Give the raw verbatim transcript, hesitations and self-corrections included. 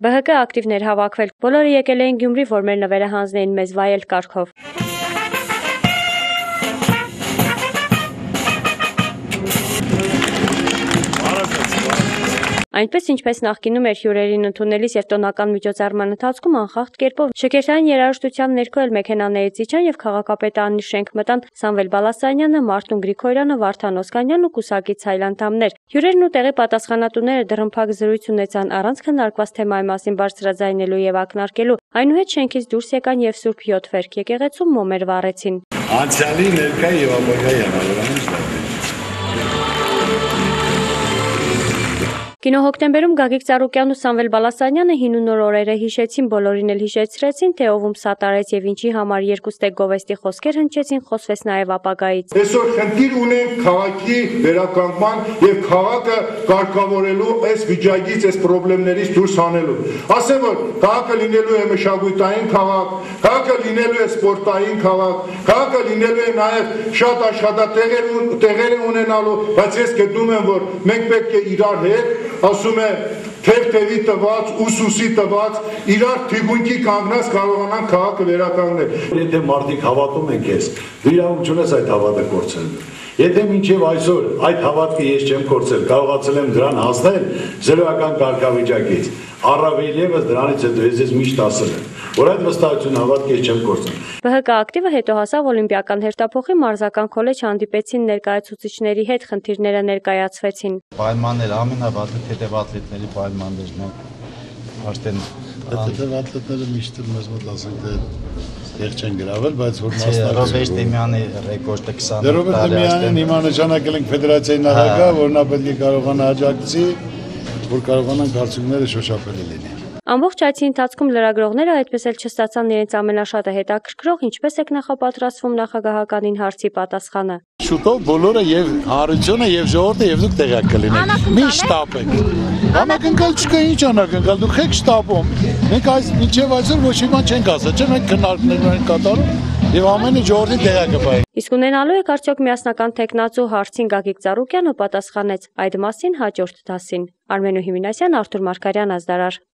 B H K ակտիվներ հավաքվել, բոլորը եկել էին Գյումրի, որ մեր նվերը հանձնեին մեզ վայել կարգով։ Այնպես ինչպես նախկինում էր հյուրերին ընդունելիս և տոնական միջոցառման ընթացքում անխախտ կերպով շքերթային երաժշտության ներքո էլ մեքենաներից իջան և քաղաքապետարանի շենք մտան Սամվել Բալասանյանը, Մարտուն Գրիգորյանը, Վարդան Օսկանյանն ու կուսակից այլ անդամներ։ Հյուրերն ու տեղի պատասխանատուները դռնփակ զրույց ունեցան առանց քննարկված թեմայի մասին բարձրաձայնելու և ակնարկելու։ Այնուհետ շենքից դուրս եկան և Սուրբ յոթ վերք եկեղեցում մոմեր վառեցին։ Անցյալի, ներկա և ապագայի անհավանից Կինո Հոկտեմբերում Գագիկ Ծառուկյանն ու Սամվել Բալասանյանը հին ու նոր օրերը հիշեցին, բոլորին էլ հիշեցրեցին, թե ով ում սատարեց և ինչի համար երկու ստեկ գովեստի խոսքեր հնչեցին, խոսվեց նաև ապագայից։ Այսօր խնդիր ունենք քաղաքի վերականգնման և քաղաքը կարգավորելու այս վիճակից, այս խնդիրներից դուրս հանելու։ Ասեմ, որ քաղաքը լինելու է մշակութային քաղաք, քաղաքը լինելու է սպորտային քաղաք, քաղաքը լինելու է նաև շատ աշխատատեղեր ունենալու, բայց ես գտնում եմ, որ մենք պետք է իրար հետ ասում է թև-թևի տված, ուսուսի տված, իրար թիգունքի կանգնած կարողանան քաղաքը վերականգնել։ Եթե մարդիկ հավատում են քեզ, դու իրավունք չունես այդ հավատը կորցնելու։ Եթե մինչև այսօր այդ հավատքը ես չեմ կորցրել, կարողացել եմ դրան հասնել զրոյական կարգավիճակից, առավել ևս դրանից հետո ես միշտ ասել եմ, որ այդ վստահությունը հավատքը ես չեմ կորցրել։ B H K ակտիվը հետո հասավ Օլիմպիական հերթափոխի մարզական քոլեջ, հանդիպեցին ներկայացուցիչների հետ, խնդիրները ներկայացվեցին։ Պայմանները ամենավատը թեթև ատլետների պայմաններն են, արդեն թեթև ատլետները միշտ մեզ մոտ ասենք թե տեղ չեն գրավել, բայց որ Ռոբերտ Դեմյանի ռեկորդը քսան տարի Ռոբերտ Դեմյանին հիմա նշանակել ենք ֆեդերացիայի նախագահ, որ նա պետք է կարողանա աջակցի, որ կարողանան արդյունքները շոշափելի լինեն։ Ամբողջ այցի ընթացքում լրագրողները այդպես էլ չստացան իրենց ամենաշատը հետաքրքրող, ինչպես եք նախապատրաստվում նախագահականին հարցի պատասխանը։ Շուտով բոլորը եւ հանրությունը եւ ժողովուրդը եւ դուք տեղյակ կլինեք։ Մի շտապեք։ Անակնկալ չկա, ինչ անակնկալ, դուք եք շտապում։ Մենք այս մինչեւ այսօր ոչ մի բան չենք ասել, չէ՞ մենք քննարկումներ ենք կատարում եւ ամենը ժողովրդի տեղյակը բայ։ Իսկ ունենալու եք արդյոք միասնական տեխնացու հարցին Գագիկ Ծառուկյանը պատասխանեց այդ մասին հաջորդ դասին։ Արմենու Հիմինասյան, Արթուր Մարգարյան, Ազդարար։